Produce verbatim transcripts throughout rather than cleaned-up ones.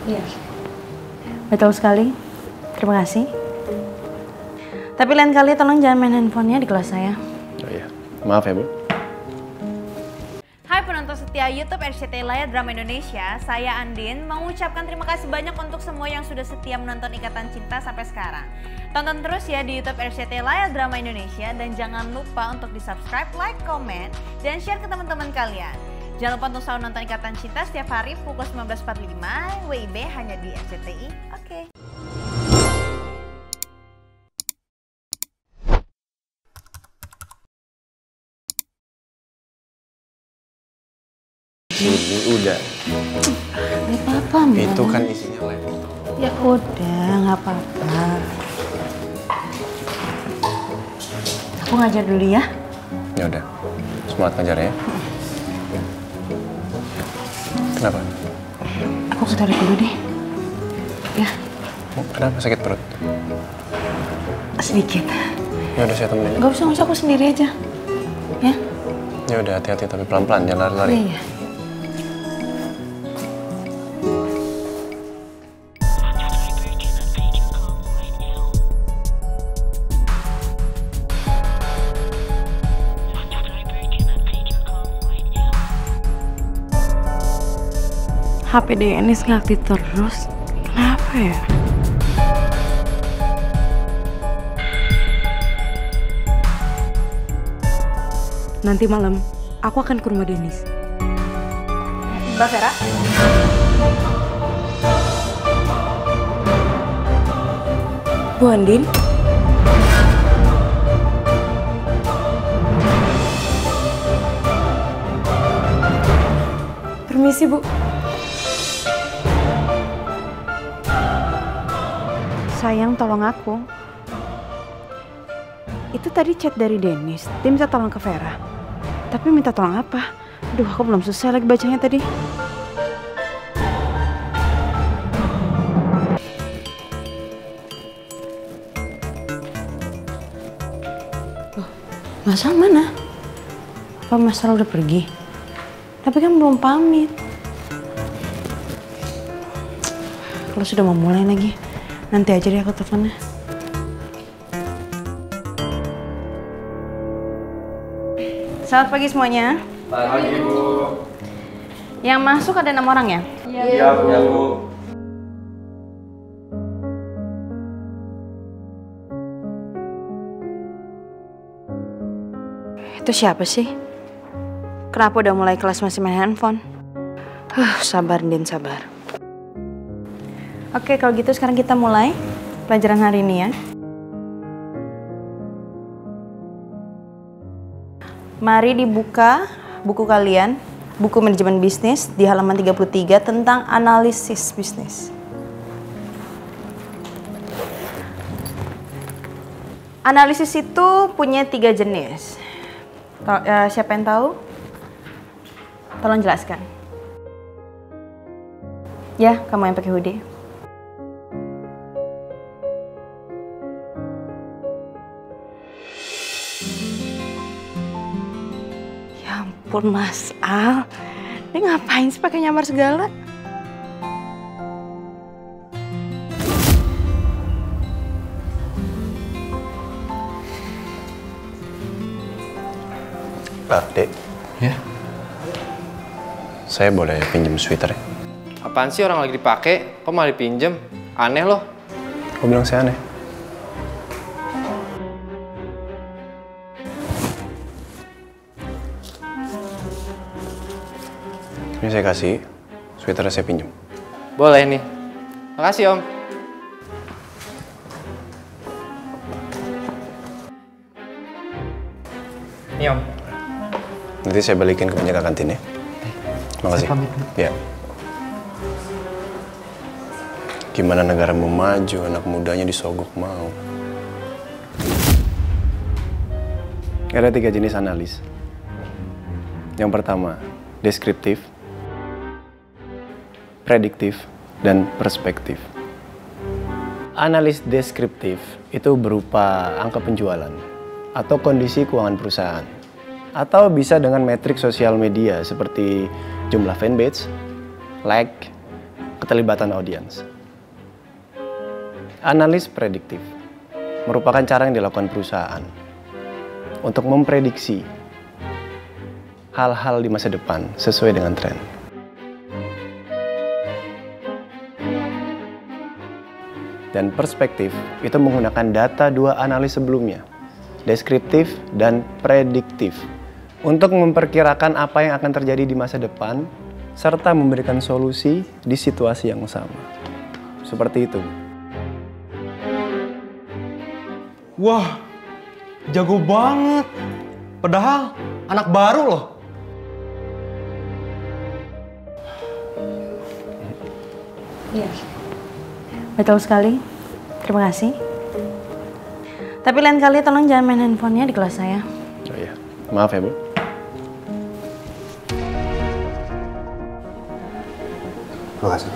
Iya. Betul sekali. Terima kasih. Tapi lain kali tolong jangan main handphonenya di kelas saya. Oh iya. Maaf ya, Bu. Hai penonton setia YouTube R C T Layar Drama Indonesia, saya Andin mengucapkan terima kasih banyak untuk semua yang sudah setia menonton Ikatan Cinta sampai sekarang. Tonton terus ya di YouTube R C T Layar Drama Indonesia dan jangan lupa untuk di-subscribe, like, komen, dan share ke teman-teman kalian. Jangan lupa untuk selalu nonton Ikatan Cinta setiap hari pukul sembilan belas empat puluh lima W I B hanya di R C T I. Oke. Ini udah. Gak apa-apa, Mbak. Itu kan isinya laptop. Ya udah, nggak apa-apa. Aku ngajar dulu ya. Ya udah. Semangat ngajarnya ya. Kenapa? Aku ke toilet dulu deh. Ya. Kenapa sakit perut? Sedikit. Ya udah saya temenin. Gak usah, gak usah, aku sendiri aja. Ya. Ya udah hati-hati tapi pelan-pelan jangan lari-lari. Iya, iya. H P Dennis nggak aktif terus. Kenapa ya? Nanti malam, aku akan ke rumah Dennis. Mbak Vera? Bu Andin? Permisi, Bu. Sayang, tolong aku. Itu tadi chat dari Dennis. Dia minta tolong ke Vera. Tapi minta tolong apa? Aduh, aku belum selesai lagi bacanya tadi. Loh, Mas Al mana? Apa Mas Al udah pergi? Tapi kan belum pamit. Kalau sudah mau mulai lagi. Nanti aja deh aku teleponnya. Selamat pagi semuanya. Pagi, Bu. Yang masuk ada enam orang ya? Iya, Bu. Ya, Bu. Itu siapa sih? Kenapa udah mulai kelas masih main handphone? Huh, sabar, Din, sabar. Oke, kalau gitu sekarang kita mulai pelajaran hari ini ya. Mari dibuka buku kalian, buku manajemen bisnis di halaman tiga puluh tiga tentang analisis bisnis. Analisis itu punya tiga jenis. Uh, siapa yang tahu? Tolong jelaskan. Ya, kamu yang pakai hoodie. Ya ampun, Mas Al. Dia ngapain sih pakai nyamar segala? Pak, Dek. Ya. Saya boleh pinjam sweater ya? Apaan sih orang lagi dipakai? Kok malah dipinjem? Aneh loh. Kok bilang saya aneh? Ini saya kasih, sweaternya saya pinjam. Boleh nih. Makasih, Om. Nih, Om. Nanti saya balikin ke penjaga kantin ya. Makasih. Ya. Gimana negara mau maju, anak mudanya disogok mau. Ada tiga jenis analis. Yang pertama, deskriptif, prediktif, dan perspektif. Analis deskriptif itu berupa angka penjualan atau kondisi keuangan perusahaan. Atau bisa dengan metrik sosial media seperti jumlah fanpage, like, keterlibatan audiens. Analis prediktif merupakan cara yang dilakukan perusahaan untuk memprediksi hal-hal di masa depan sesuai dengan tren. Dan perspektif itu menggunakan data dua analis sebelumnya, deskriptif dan prediktif, untuk memperkirakan apa yang akan terjadi di masa depan serta memberikan solusi di situasi yang sama. Seperti itu. Wah, jago banget. Padahal anak baru loh. Iya. Betul sekali. Terima kasih. Tapi lain kali tolong jangan main handphonenya di kelas saya. Oh iya, maaf ya Bu. Terima kasih.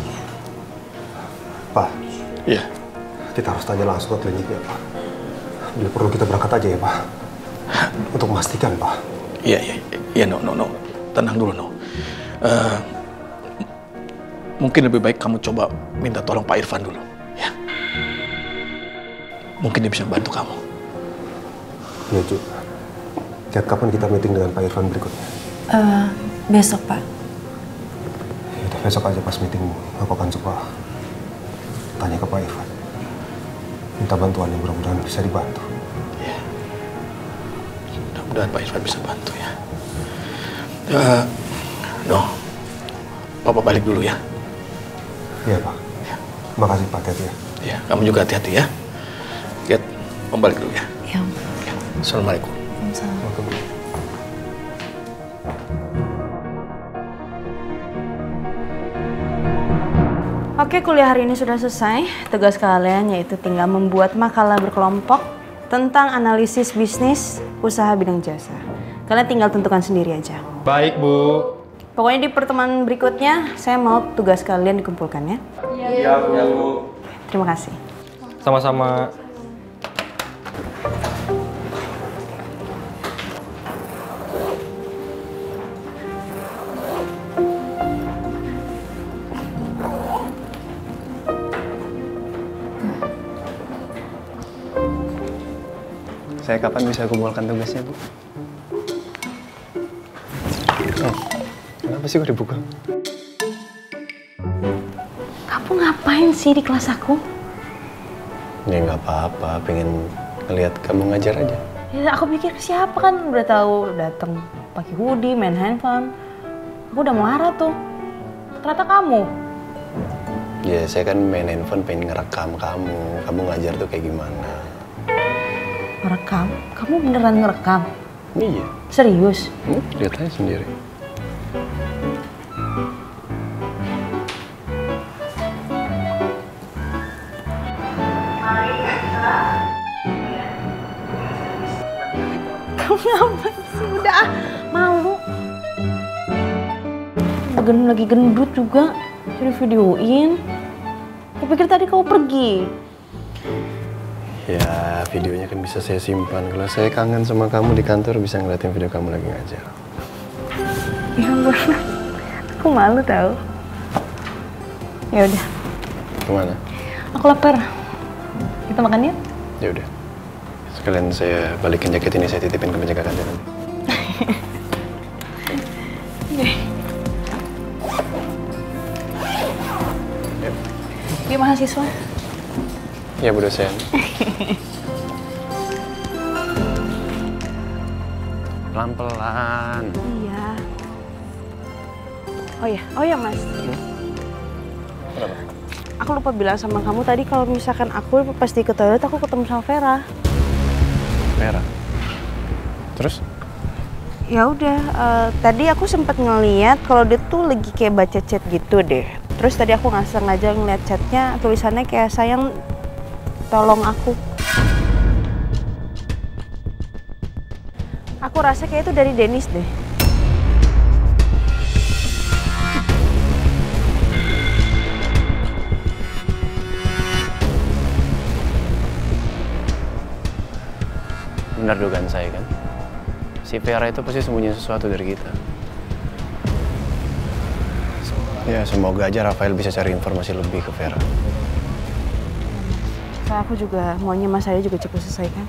Pak. Iya. Kita harus tanya langsung ke klinik ya Pak. Bila perlu kita berangkat aja ya Pak. Untuk memastikan Pak. Iya, iya, iya, no, no, no. Tenang dulu, no. Uh, mungkin lebih baik kamu coba minta tolong Pak Irfan dulu, ya. Mungkin dia bisa bantu kamu. Iya, Cu. Lihat kapan kita meeting dengan Pak Irfan berikutnya? Uh, besok, Pak. Ya udah, besok aja pas meeting aku akan coba tanya ke Pak Irfan. Minta bantuan yang mudah-mudahan bisa dibantu. Ya. Mudah-mudahan Pak Irfan bisa bantu ya. Uh, no, Papa balik dulu ya. Iya Pak. Ya. Makasih Pak, hati-hati ya. Ya, kamu juga hati-hati ya. Lihat, Om balik dulu ya. Ya. Ya. Assalamualaikum. Assalamualaikum. Oke, kuliah hari ini sudah selesai. Tugas kalian yaitu tinggal membuat makalah berkelompok tentang analisis bisnis usaha bidang jasa. Kalian tinggal tentukan sendiri aja. Baik, Bu. Pokoknya di pertemuan berikutnya, saya mau tugas kalian dikumpulkan ya. Iya, Bu. Terima kasih. Sama-sama. Saya kapan bisa kumpulkan tugasnya, Bu? Oh, kenapa sih kok dibuka? Kamu ngapain sih di kelas aku? Ya nggak apa-apa, pengen ngeliat kamu ngajar aja. Ya aku pikir siapa kan udah tahu datang pakai hoodie, main handphone. Aku udah marah tuh. Ternyata kamu. Ya saya kan main handphone pengen ngerekam kamu. Kamu ngajar tuh kayak gimana? Ngerekam? Kamu beneran ngerekam? Iya. Serius? Hmm, lihat aja sendiri. Kamu ngapain sih? Udah ah, malu. Gen lagi gendut juga, jadi videoin. Aku pikir tadi kau pergi. Ya, videonya kan bisa saya simpan. Kalau saya kangen sama kamu di kantor, bisa ngeliatin video kamu lagi ngajar. Ya ampun, aku malu tau. Ya udah. Kemana? Aku lapar. Kita makan yuk? Ya udah. Sekalian saya balikin jaket ini, saya titipin ke penjaga kantin nanti. Yuk. Yuk mahasiswa. Ya Bu dosen. Pelan-pelan. Iya. Oh ya, oh ya Mas. Hmm? Kenapa? Aku lupa bilang sama kamu tadi kalau misalkan aku pas di ke toilet aku ketemu sama Vera. Vera. Terus? Ya udah, uh, tadi aku sempat ngeliat kalau dia tuh lagi kayak baca chat gitu deh. Terus tadi aku nggak sengaja ngeliat chatnya, tulisannya kayak sayang tolong aku. Aku rasa kayak itu dari Dennis deh. Benar dugaan saya kan? Si Vera itu pasti sembunyi sesuatu dari kita. Ya semoga aja Rafael bisa cari informasi lebih ke Vera. Soalnya aku juga maunya Mas Arya juga cepat selesai kan.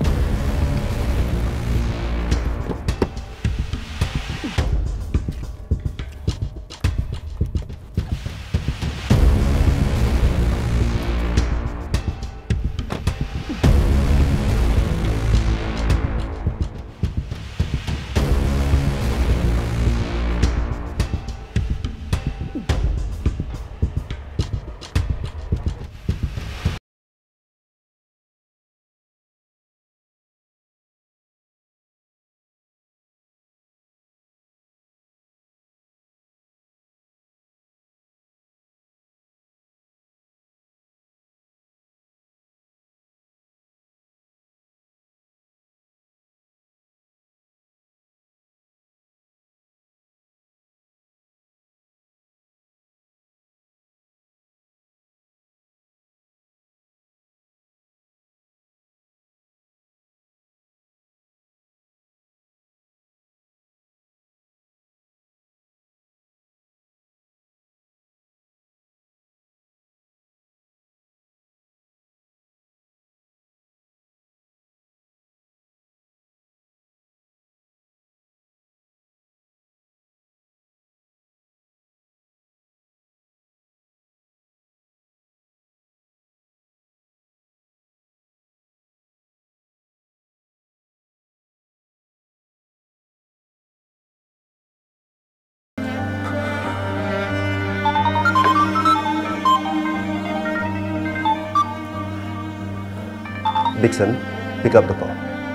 Dixon, pick up the call.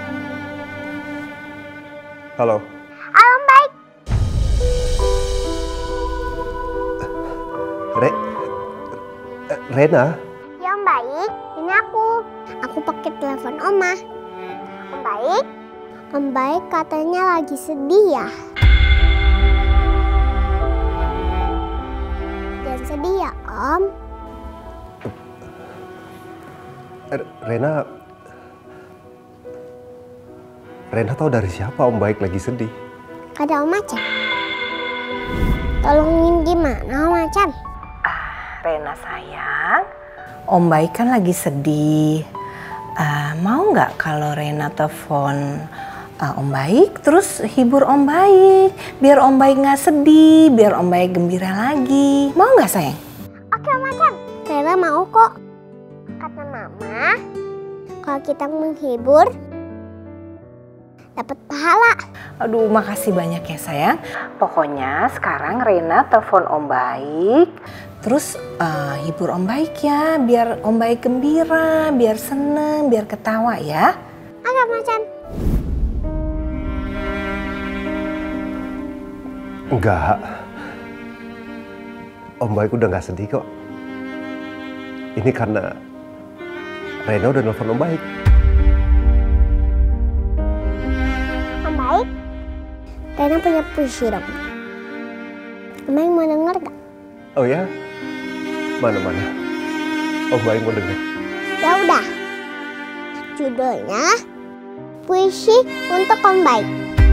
Halo. Halo, Om Baik. Re... Rena? Ya, Om Baik. Ini aku. Aku pakai telepon Oma. Om Baik. Om Baik katanya lagi sedih ya. Jangan sedih ya, Om. Rena... Rena tahu dari siapa Om Baik lagi sedih? Ada Om Macan. Tolongin gimana Om Macan? Ah, Rena sayang, Om Baik kan lagi sedih. Uh, mau nggak kalau Rena telepon uh, Om Baik, terus hibur Om Baik, biar Om Baik nggak sedih, biar Om Baik gembira lagi. Mau nggak sayang? Oke Om Macan, Rena mau kok. Kata Mama, kalau kita menghibur dapat pahala. Aduh, makasih banyak ya sayang. Pokoknya sekarang Rena telepon Om Baik, terus uh, hibur Om Baik ya, biar Om Baik gembira, biar seneng, biar ketawa ya. Oke Macan. Enggak. Om Baik udah nggak sedih kok. Ini karena Rena udah nelfon Om Baik. Om Baik, Rena punya puisi dong. Om Baik mau denger gak? Oh ya? Mana-mana? Om Baik mau denger. Ya udah. Judulnya Puisi untuk Om Baik.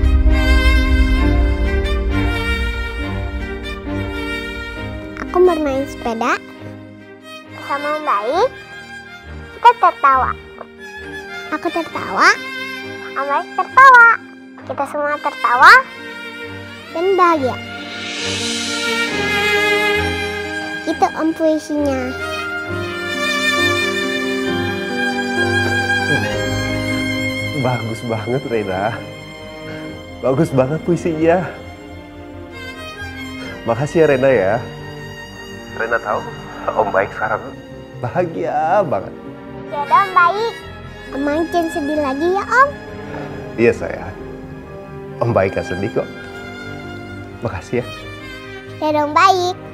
Aku bermain sepeda sama Om Baik. Kita tertawa. Aku tertawa. Om Baik tertawa. Kita semua tertawa dan bahagia. Itu Om puisinya. Bagus banget Rena. Bagus banget puisinya. Makasih ya Rena ya. Rena tahu Om Baik sekarang bahagia banget. Ya udah Om Baik. Om Baik jangan sedih lagi ya Om. Iya sayang. Om Baik gak sedih kok. Makasih ya. Ya udah Om Baik.